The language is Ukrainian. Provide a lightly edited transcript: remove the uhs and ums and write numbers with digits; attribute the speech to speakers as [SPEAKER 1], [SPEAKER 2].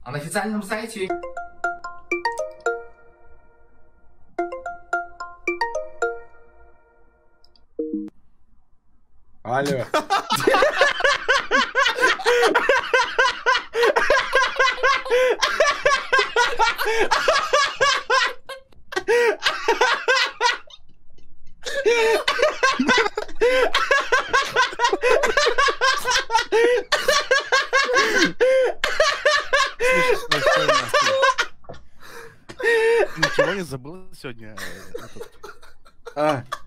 [SPEAKER 1] А на официальном сайте...
[SPEAKER 2] Алло.
[SPEAKER 3] Ничего не забыл сегодня?
[SPEAKER 2] А,